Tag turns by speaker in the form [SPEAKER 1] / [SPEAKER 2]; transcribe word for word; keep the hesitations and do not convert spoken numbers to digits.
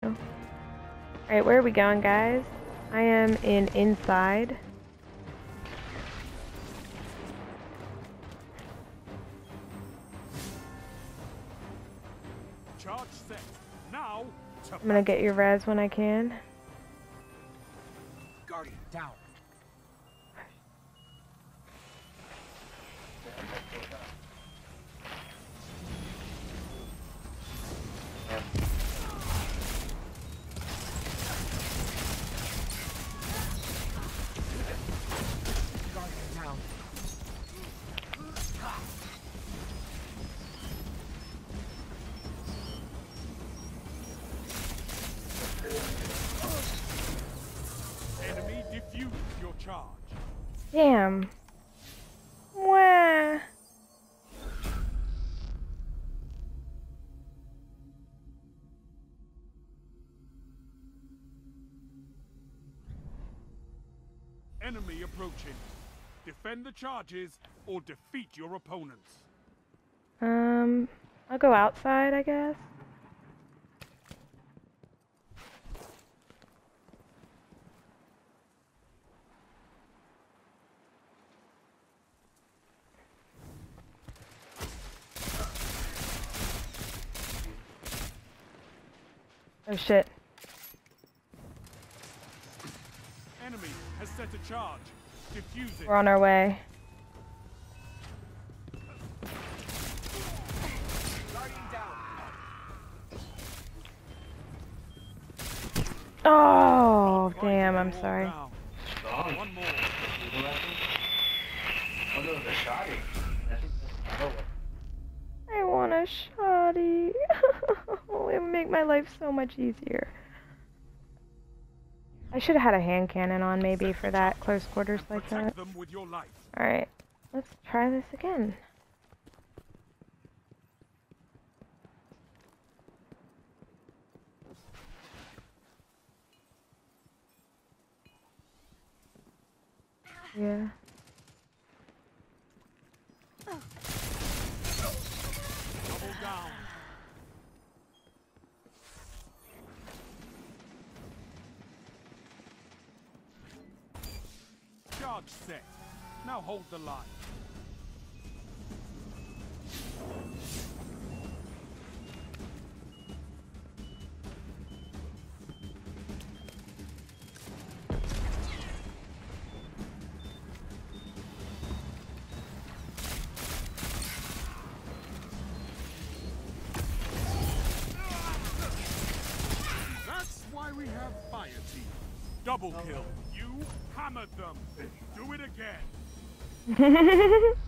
[SPEAKER 1] Alright, where are we going, guys? I am in inside.
[SPEAKER 2] Charge set. Now
[SPEAKER 1] I'm gonna get your res when I can.
[SPEAKER 2] Guardian down. Enemy defuse your charge.
[SPEAKER 1] Damn. Wah.
[SPEAKER 2] Enemy approaching. Defend the charges or defeat your opponents.
[SPEAKER 1] Um, I'll go outside, I guess. Oh shit.
[SPEAKER 2] Enemy has set a charge. Defuse it.
[SPEAKER 1] We're on our way.
[SPEAKER 2] Guardian down.
[SPEAKER 1] Oh, damn, I'm sorry.
[SPEAKER 2] Down. One more.
[SPEAKER 1] I want a shoddy. It would make my life so much easier. I should have had a hand cannon on maybe for that close quarters like that.
[SPEAKER 2] Them with your life.
[SPEAKER 1] Alright, let's try this again. Yeah.
[SPEAKER 2] Double down. Charge set. Now hold the line. That's why we have fire team. Double kill. You hammered them. Do it again.